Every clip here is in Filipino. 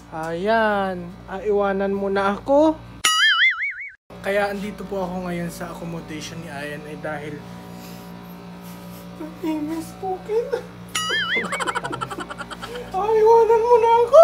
Ayan, iwanan mo na ako. Kaya andito po ako ngayon sa accommodation ni Ayan ay dahil Miss Pukin. Iwanan mo na ako.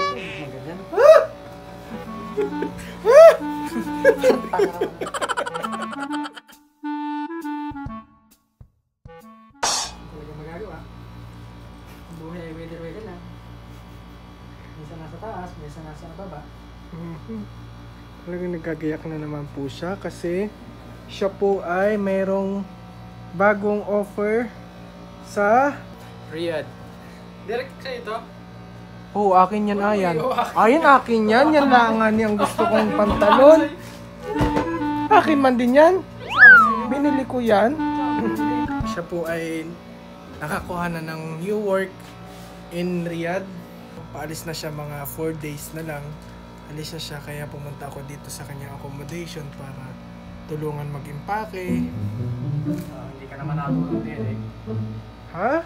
Talaga magagawa. Ang buhay ay weather-weather lang. Minsan nasa taas, minsan nasa baba. Talagang nagkagayak na naman po siya kasi siya po ay mayroong bagong offer sa Riyadh. Direct sa ito? Oo, akin yan, Ayan. Ayan, akin yan. Yan lang nga niyang gusto kong pantalon. Akin man din yan. Binili ko yan. Siya po ay nakakuha na ng new work in Riyadh. Paalis na siya mga 4 days na lang. Alis na siya kaya pumunta ako dito sa kanyang accommodation para tulungan mag-impake. Hindi ka naman natulog din eh. Ha?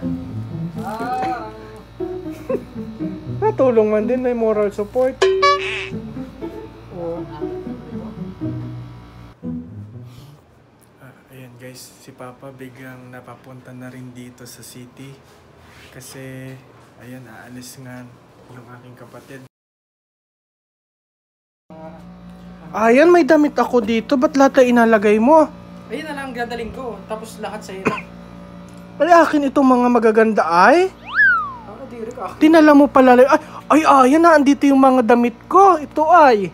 Natulong man din, may moral support. Oh. Ayan guys, si Papa biglang napapunta na rin dito sa city. Kasi, ayan, aalis nga yung aking kapatid. Ayan, may damit ako dito. Ba't lahat ay inalagay mo? Ayun na lang gadaling ko. Tapos lahat sa iyo. Ay, akin itong mga magaganda ay. Direct ako. Tinala mo pala. Ay, ayan na. Andito yung mga damit ko. Ito ay.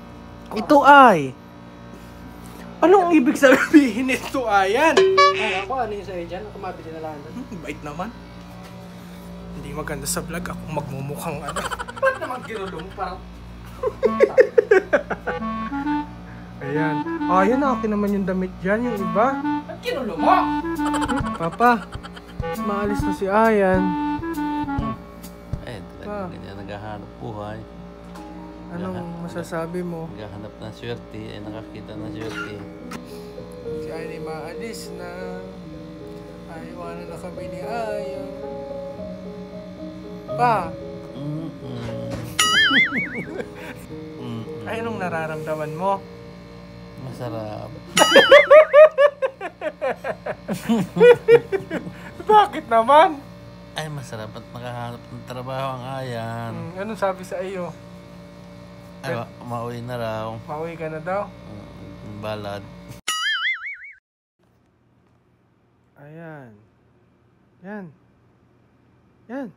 Anong ibig sabihin nito, Ayan? Ako, ano yung sa'yo dyan? Ako mabili na lang. Bait naman. Hindi maganda sa vlog. Ako magmumukhang ano. Ba't naman ginulo mo? Parang... Ayan. Ayan na. Akin naman yung damit dyan. Yung iba. Ba't ginulo mo? Papa. Maalis na si Ayan. Talagang ganyan naghahanap buhay. Anong masasabi mo? Naghahanap ng swerte, ay nakakita ng swerte. Si Ayan ay maalis na. Iwanan na kami ni Ayan. Pa! Ay, anong nararamdaman mo? Masarap. Bakit naman? Ay, masarap at makahanap ng trabaho ang Ayan. Anong sabi sa iyo? Ay, mauwi na raw. Mauwi ka na daw? Balad. Ayan. Yan.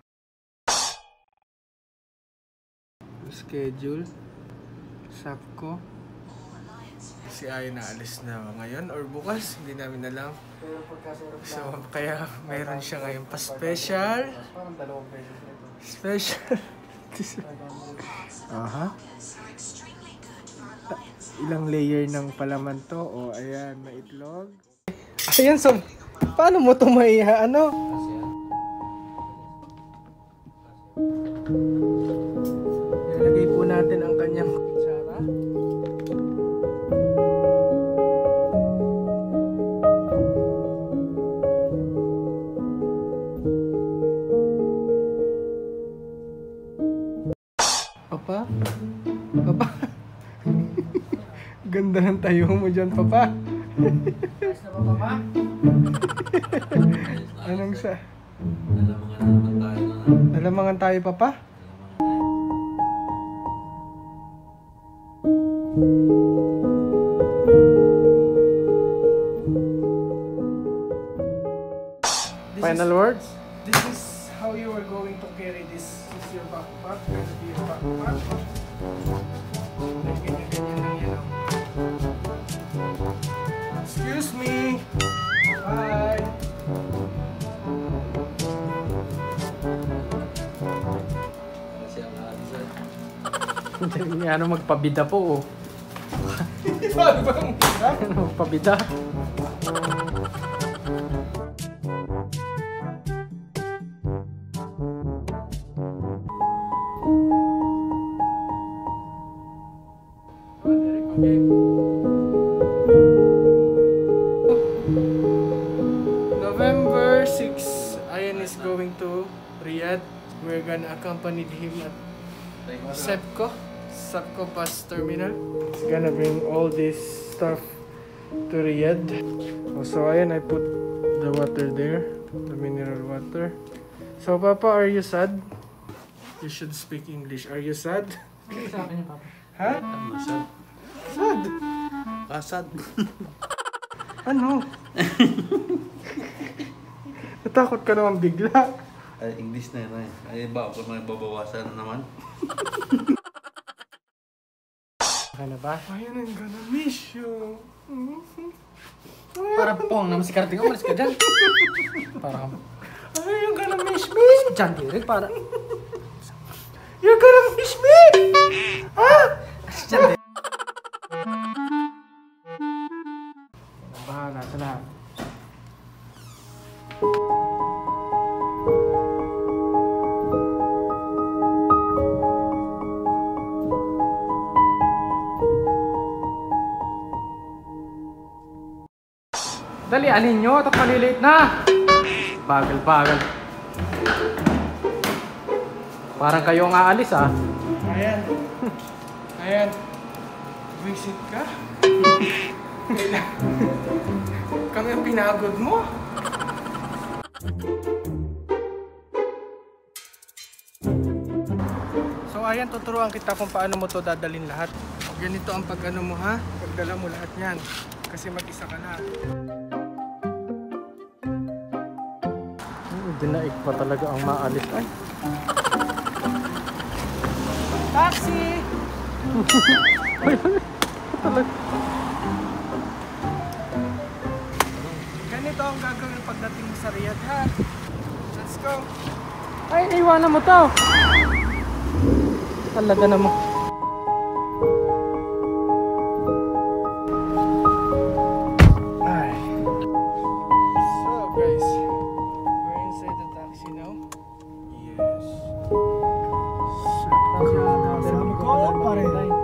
Schedule. Sakko. Si Ay naalis na ngayon or bukas. Hindi namin alam. So, kaya mayroon siya ngayon pa-special. Parang 2 beses nito. Special. Aha. Ilang layer ng palaman to. O, ayan, may itlog. Ayan, so, paano mo ito ano? Nilagay po natin ang kanyang kutsara. Papa? Ganda ng tayo mo dyan, Papa. Ayos na ba, Papa? Anong sa? Dalamangan tayo na. Dalamangan tayo, Papa? Final words? This is how you are going to carry this. This is your backpack. This is your backpack. Ganyan lang yan. Excuse me. Bye. Hindi ano magpabida po. Ano bang Ano magpabida? November 6, Ayan is going to Riyadh. We're gonna accompany him at Sepco bus terminal. It's gonna bring all this stuff to Riyadh. So ayan, I put the water there, the mineral water. So Papa, are you sad? You should speak English. Are you sad? Sa akin yung papa. Ha? Ano, sad? Sad? Kasad. Ano? Natakot ka naman bigla. Ay, English na yun eh. Ay, ba ako may babawasan naman? Okay na ba? Ayun, I'm gonna miss you. Para pong naman si Karting, umalis ka dyan. Para Ay, you're gonna miss me. dyan, Derek, para. You're gonna miss me. Ha? Dyan, Derek. Bahala sa lahat. Dali, alin nyo? Ito't maliliit na! Bagal. Parang kayo ang aalis ah. Ayan. Ayan. Visit ka? Kailan? Kami ang pinagod mo? So ayan, tuturuan kita kung paano mo to dadalhin lahat. Ganito ang pag-ano mo ha, pagdala mo lahat yan. Kasi mag-isa ka na. Dinaig pa talaga ang maalis ay. Taxi! Ganito ang gagawin pagdating mo sa Riyadh ha. Let's go. Ay, iwanan mo to! Talaga naman. Ay. So guys, we're inside the taxi now. Yes. Sabi ko pare.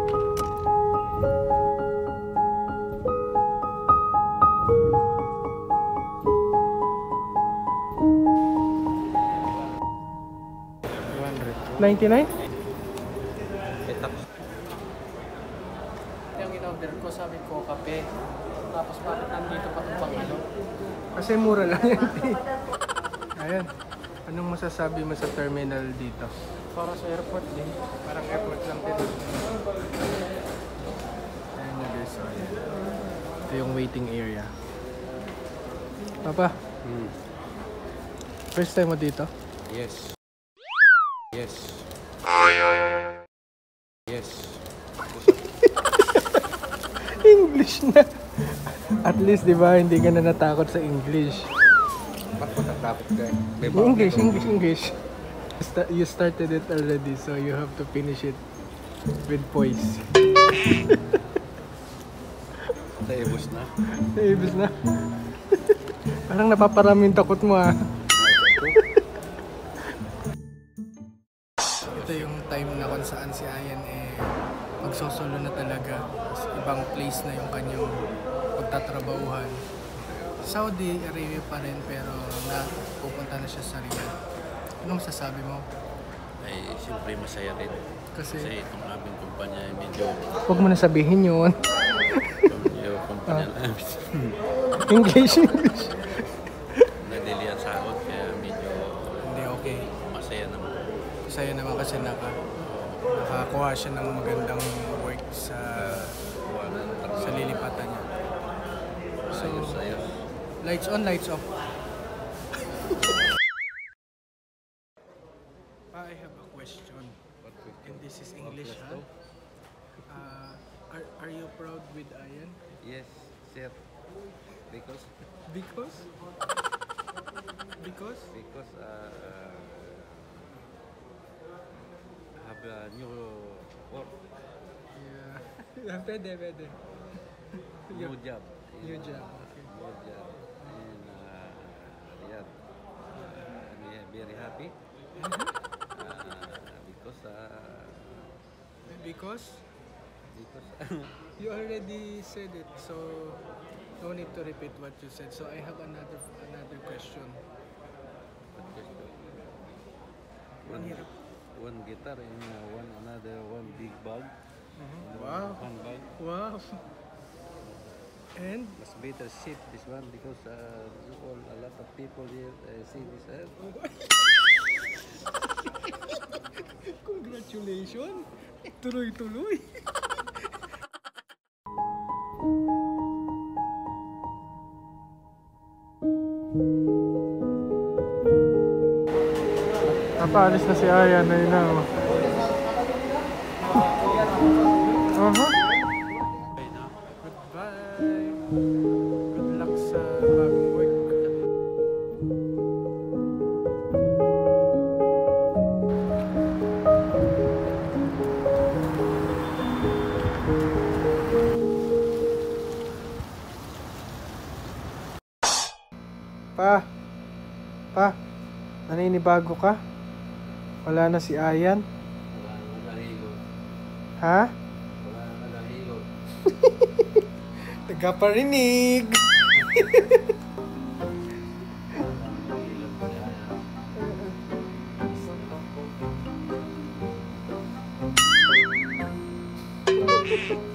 $99? Yung in-order ko, sabi ko kape. Tapos bakit nandito pa itong pang ano? Kasi mura lang yan. Ayan. Anong masasabi mo sa terminal dito? Para sa airport din. Parang airport lang din. Ayan na guys. So, ayan. Ito yung waiting area. Papa, first time mo dito? Yes. Yes. Yes. English na. At least, di ba, hindi ka na natakot sa English. Bakit natatakot ka? English. You started it already, so you have to finish it with poise. Naibos na. Naibis na. Parang napaparami yung takot mo ah. Ito yung time na kung saan si Ayan magsosolo na talaga. Tapos ibang place na yung kanyang pagtatrabahuhan. Saudi Arabia pa rin pero pupunta na siya sa Riyadh. Anong sasabi mo? Ay, siyempre masaya rin. Kasi itong aming kumpanya ay medyo Huwag mo na sabihin yun. kumpanya namin. English. Nadili ang sahod kaya medyo Hindi okay. masaya naman. Masaya naman kasi nakakuha siya ng magandang work sa lilipatan niya. So, Ayos. lights on, lights off. I have a question. And this is English, ha? Are you proud with Ayan? Yes, sir. Because Because? Because? have a new work, Yeah. Pwede. new job. New job. Okay. New job. And Riyadh. We are very happy. Because You already said it, so no need to repeat what you said. So I have another question. Ang hirap. one guitar and one big bag. Wow. One bag. Wow. And Mas better ship this one because a lot of people here see this. congratulations. Tuloy-tuloy. Napaalis na si Ayan na yun. Goodbye. Good luck sa bagong work. Pa, naninibago ka? Wala na si Ayan? Wala na nahilot. Ha? Wala na nahilot. Nagkaparinig! Nahilot.